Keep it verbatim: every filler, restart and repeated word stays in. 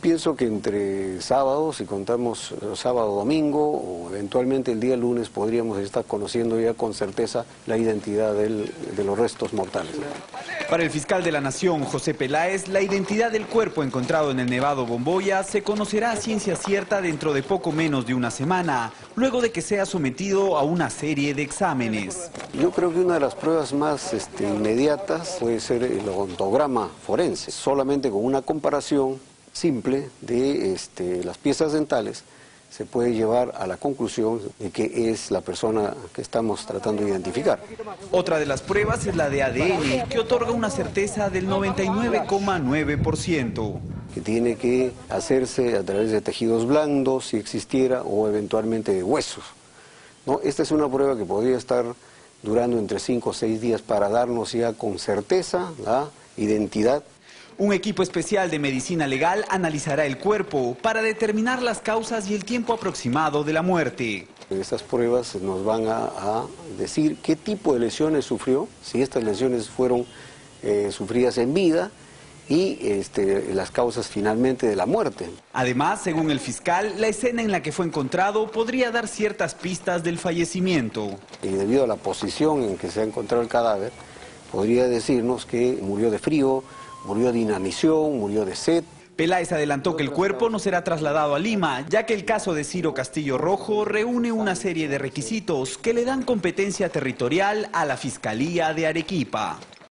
pienso que entre sábados, si contamos sábado, domingo o eventualmente el día lunes, podríamos estar conociendo ya con certeza la identidad del, de los restos mortales. Para el fiscal de la Nación, José Peláez, la identidad del cuerpo encontrado en el Nevado Bomboya se conocerá a ciencia cierta dentro de poco menos de una semana, luego de que sea sometido a una serie de exámenes. Yo creo que una de las pruebas más este, inmediatas puede ser el odontograma forense, solamente con una comparación simple de este, las piezas dentales se puede llevar a la conclusión de que es la persona que estamos tratando de identificar. Otra de las pruebas es la de A D N, que otorga una certeza del noventa y nueve coma nueve por ciento. Que tiene que hacerse a través de tejidos blandos, si existiera, o eventualmente de huesos, ¿no? Esta es una prueba que podría estar durando entre cinco o seis días para darnos ya con certeza la identidad. Un equipo especial de medicina legal analizará el cuerpo para determinar las causas y el tiempo aproximado de la muerte. Estas pruebas nos van a, a decir qué tipo de lesiones sufrió, si estas lesiones fueron eh, sufridas en vida y este, las causas finalmente de la muerte. Además, según el fiscal, la escena en la que fue encontrado podría dar ciertas pistas del fallecimiento. Y debido a la posición en que se ha encontrado el cadáver, podría decirnos que murió de frío, murió de inanición, murió de sed. Peláez adelantó que el cuerpo no será trasladado a Lima, ya que el caso de Ciro Castillo Rojo reúne una serie de requisitos que le dan competencia territorial a la Fiscalía de Arequipa.